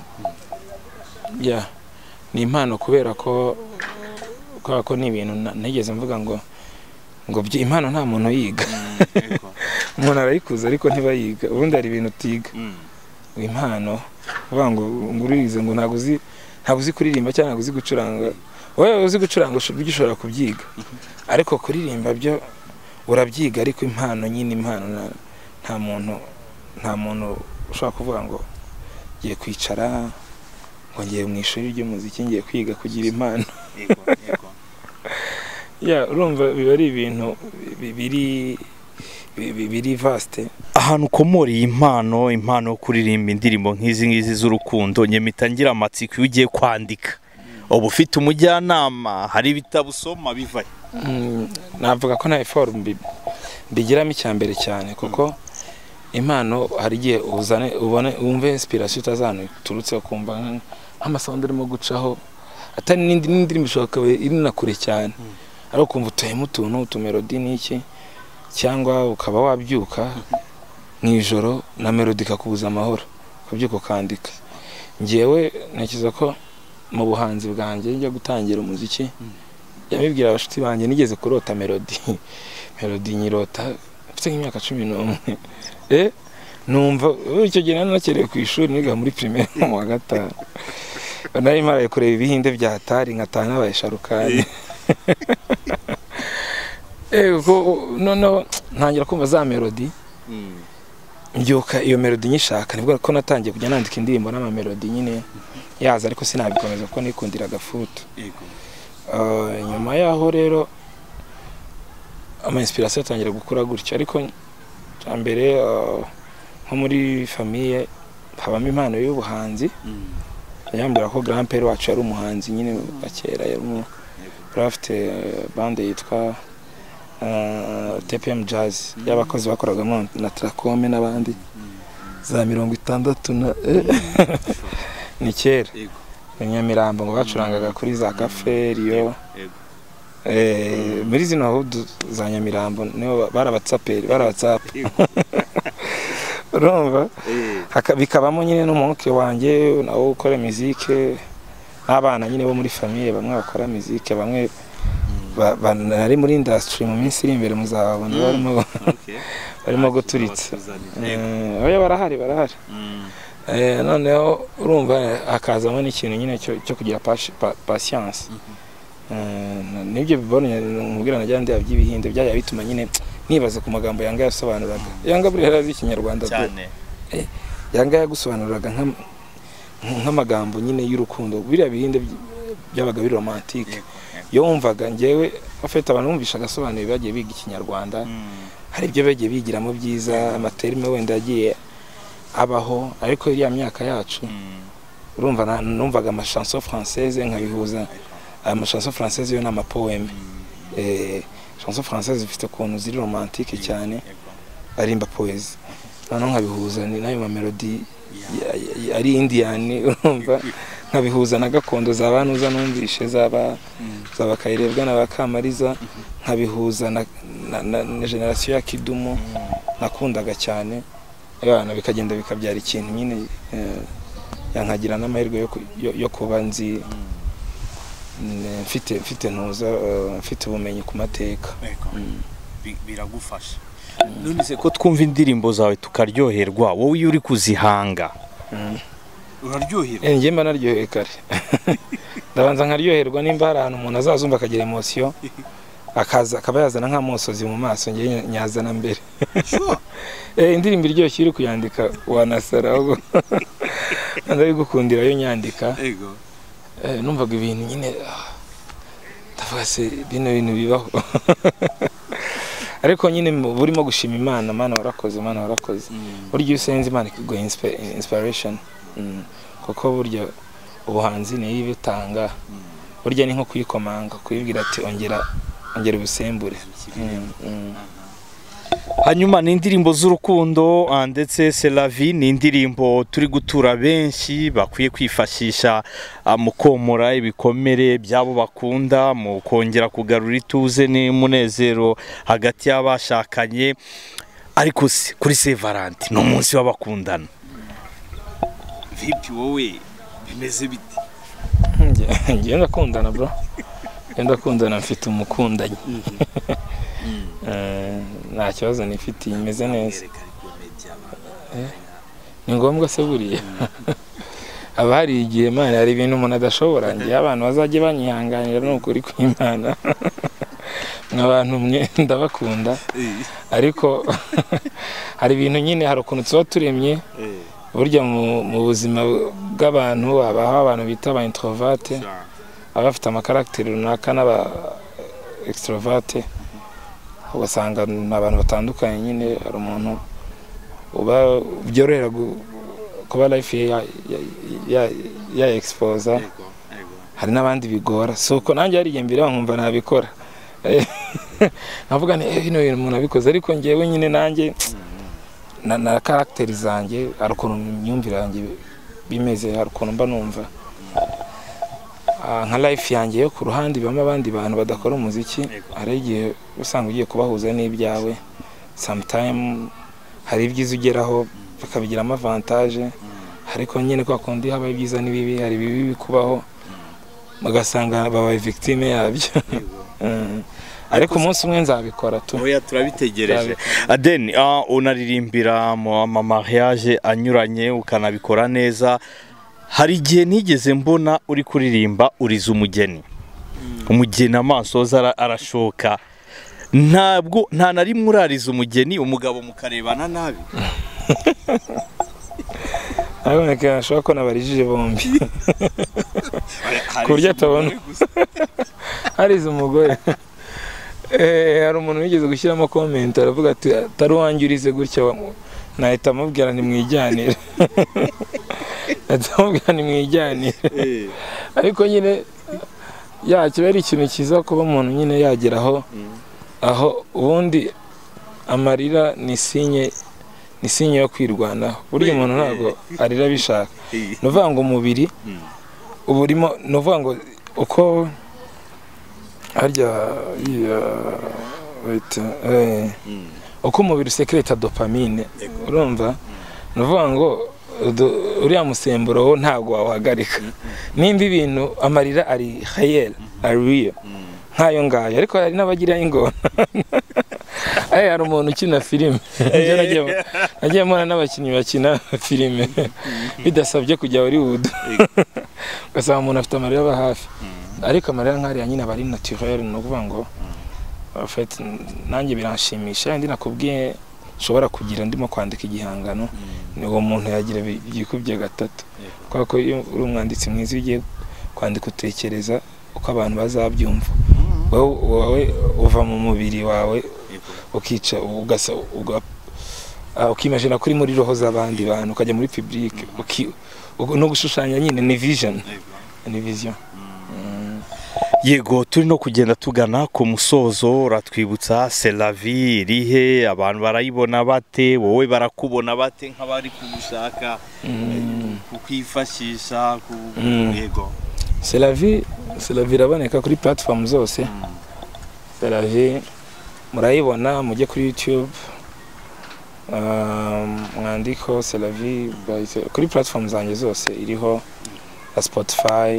Ni impano kubera ko ni ibintu nigeze mvuga ngo impano nta muntu yiga. Umuntu arayikuza ariko ntibayiga. Ubundi hari ibintu utiga. Impano uvuga ngo nguririze ngo ntabwo uzi kuririmba cyangwa ntabwo uzi gucuranga. Wowe uzi gucuranga ushobora kubyiga, ariko kuririmba byo urabyiga. Ariko impano nyine impano nta muntu ushobora kuvuga ngo ngiye kwicara ngo ngiye mu ishuri ry'umuziki ngiye kwiga kugira impano. Urumva biba ari ibintu biri vaste. Ahantu ukomoreye impano yo kuririmba indirimbo nk'izi ngizi z'urukundo, nyemita ngira amatsiko iyo ugiye kwandika. Ubu ufite umujyanama, hari ibitabo usoma bivaye? Navuga ko nta effort mbigiramo icyambere cyane, kuko impano hari igihe wumve inspiration utazana turutse ukumva nk'amasound arimo gucaho atari n'indirimbo ishoboka iri na kure cyane, ariko kumva utuyemo utuntu utumelodi n'iki, cyangwa ukaba wabyuka mw'ijoro na melodi ikakubuza amahoro ukabyuka ukandika. Ngewe ntekereza ko mu buhanzi bwanjye njya gutangira umuziki yabibwira abashuti banjye nigeze kurota melodi nyirota mfite nk'imyaka 11. Numva icyo gihe nanakereye ku ishuri niga muri primaire mu wa gatanu. Nari maraye kureba ibihinde bya Atari nkataha nabaye Sharukani. Noneho ntangira kumva za melodi, mbyuka iyo melodi nyishaka, nibwo ko natangiye kujya nandika indirimbo n'amamelodi nyine yaza, ariko sinabikomeza kuko nikundira agafuto. Nyuma yaho rero ama inspiration atangira gukura gutya, ariko mbere nko muri famille habamo impano y'ubuhanzi. Yambwira ko grand-père wacu yari umuhanzi nyine bakera, yari afite bande yitwa TPM Jazz y'abakozi bakoragamo na Tracome n'abandi za 60 ni kera Nyamirambo ngo bacurangaga kuri za Cafe Rio. Muri zino aho za Nyamirambo niho barabatsaperi urumva bikabamo nyine n'umuke wanjye nawo ukora muzike, abana nyine bo muri famille bamwe bakora muzike, bamwe bari muri industry. Mu minsi iri imbere muzabona barimo guturitsa. Oya barahari. Noneho urumva akazamo n'ikintu nyine cyo kugira patience. Nibyo bibonye mubwira najya ndi by'ibihinde byajya bituma nyine nibaza ku magambo Yanga yasobanuraga. Yanga buri harazi ikinyarwanda cyane. Yanga yagusobanuraga nk'amagambo nyine y'urukundo. Biriya bihinde byabaga biri romantique. Yo wumvaga ngewe afite abantu bumvisha agasobanuro bagiye biga ikinyarwanda, hari ibyo bagiye bigiramo byiza, amaterme wenda yagiye abaho, ariko iriya myaka yacu urumva numvaga ama chanson française nkabihuza. Ama chanson française yo n'ama poème. Chanson française zifite ukuntu ziri romantique cyane, arimba poésie. None nkabihuza ni nayo melody ari Indian, urumva nkabihuza na gakondo z'abantu numvishe zaba Kayirebwa na Bakamariza, nkabihuza na generation ya Kidumu nakundaga cyane. Abana bikagenda bikabyara ikintu nyine yankagira n'amahirwe yo kuba nzi mfite ntuza mfite ubumenyi ku mateka. Biragufasha. None se ko twumva indirimbo zawe tukaryoherwa, wowe iyo uri kuzihanga uraryoherwa? Nge mba naryoheye kare. Ndabanza nkaryoherwa nimba hari ahantu umuntu azazumva akagira emotion, akaba yazana nk'amosozi mu maso, nge nyazana mbere. Indirimbo iryoshye iri kuyandika wanasara ahubwo ndabigukundira yo nyandika. Numvaga ibintu nyine ndavuga se bino bintu bibaho ariko nyine burimo gushima Imana, Mana warakoze, Mana warakoze. Burya usenze Imana ikiguha inspiration, kuko burya ubuhanzi niyo ibitanga, burya ni nko kuyikomanga, kuyibwira ati ongera ubusembure. Hanyuma ni indirimbo z'urukundo ndetse C'est la vie ni indirimbo turi gutura benshi bakwiye kwifashisha mu komora ibikomere byabo bakunda, mu kongera kugarura ituze n'umunezero hagati y'abashakanye. Ariko kuri Saint Valentin no munsi w'abakundana, vipi wowe bimeze bite? Ngiye ndakundana bro, ndakundana, mfite umukundanyi. Nta kibazo nifitiye, imeze neza. Ni ngombwa se buriya aba hari igihe Imana hari ibintu umuntu adashobora, ngiye abantu bazajye banyihanganira n'ukuri kw'Imana nk'abantu mwe ndabakunda, ariko hari ibintu nyine, hari ukuntu tuba turemye burya mu buzima bw'abantu, abaho abantu bita aba introverte, abafite amakaragiteri runaka n'aba extroverte, ugasanga abantu batandukanye nyine. Hari umuntu uba byorohera kuba life ya expose, hari n'abandi bigora. Soko nanjye hari igihe mbere nkumva nabikora navuga ni bino bintu umuntu abikoze, ariko ngewe nyine nanjye na karagiteri zanjye, hari ukuntu imyumvire yanjye bimeze, hari ukuntu mba numva nka life yanjye yo ku ruhande ibamo abandi bantu badakora umuziki. Hari igihe usanga ugiye kubahuza n'ibyawe, sometime hari ibyiza ugeraho bakabigiramo avantage, ariko nyine kwa kundi haba ibyiza n'ibibi, hari ibibi bikubaho bagasanga babaye victime yabyo. Ariko umunsi umwe nzabikora tu. Oya turabitegereje. Aden, unaririmbira mu mariage anyuranye ukanabikora neza. Hari igihe nigeze mbona uri kuririmba uriza umugeni, umugeni amaso arashoka, nta na rimwe urariza umugeni umugabo mukarebana nabi? Ariko nashaka ko nabarijije bombi kurya atabona hariza umugore. Hari umuntu wigeze gushyiramo comment aravuga ati atari wanjye urize gutya, nahita amubwira ntimwijyanire ariko nyine kiba ari ikintu cyiza kuba umuntu nyine yageraho aho ubundi amarira ni sinye yo kwirwanaho. Burya umuntu ntabwo arira bishaka, nuvuga ngo umubiri uburimo, nuvuga ngo uko harya uko umubiri usekreta dopamine, urumva, nuvuga ngo uriya musemburo wo ntabwo wahagarika. Nimba ibintu amarira ari réel, ari real nkayo ngayo, ariko hari n'abagira ingona. Hari umuntu ukina filime, nagiye mbona n'abakinnyi bakina filime bidasabye kujya Hollywood, ugasanga umuntu afite amarira aba hafi, ariko amarira nk'ariya nyine aba ari naturel. ni ukuvuga ngo nanjye biranshimisha, ndi nakubwiye nshobora kugira ndimo kwandika igihangano, ni uwo muntu yagira byikubye gatatu, kubera ko iyo uri umwanditsi mwiza ugiye kwandika utekereza uko abantu bazabyumva. Wowe uva mu mubiri wawe ukica ukimagina kuri muri roho z'abandi bantu, ukajya muri public no gushushanya nyine ni vision. Yego, turi no kugenda tugana ku musozo, uratwibutsa C'est la vie irihe, abantu barayibona bate, wowe barakubona bate nk'abari kugushaka kukwifashisha? Yego, C'est la vie iraboneka kuri platform zose. C'est la vie murayibona, mujye kuri YouTube mwandiko C'est la vie kuri platform zanjye zose, iriho Spotify,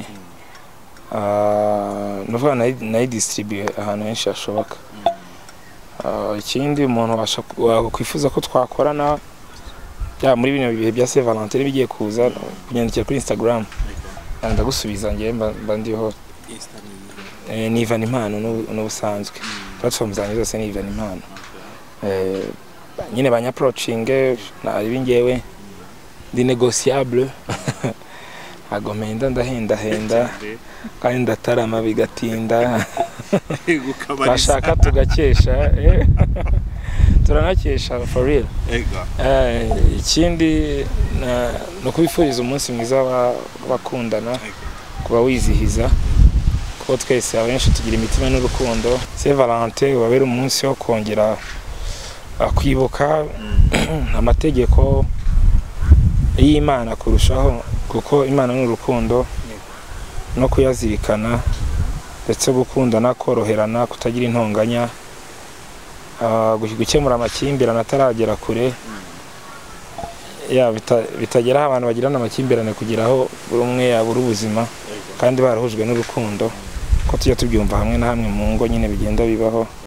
nuvuga nayidistribuye ahantu henshi hashoboka. Ikindi umuntu wakwifuza ko twakorana muri bino bihe bya Saint Valentin bigiye kuza, kunyandikira kuri Instagram ndagusubiza, ngiye mba ndiho. Ni Ivan Impano n'ubusanzwe, platform zanjye zose ni Ivan Impano. Nyine banya approaching, nari ngewe ndi negociable ntago mpenda ndahendahenda kandi ndatarama bigatinda bashaka tugakesha turanakesha for real. Ikindi no kubifuriza umunsi mwiza w'abakundana kuba wizihiza kuko twese abenshi tugira imitima n'urukundo. Saint Valentin wabera umunsi wo kongera kwibuka amategeko y'Imana kurushaho kuko Imana n'urukundo no kuyazirikana ndetse gukundana koroherana kutagira intonganya gukemura amakimbirane ataragera kure bitagera abantu bagirana amakimbirane kugiraho buri umwe yabura ubuzima kandi barahujwe n'urukundo ko tujya tubyumva hamwe na hamwe mu ngo nyine bigenda bibaho.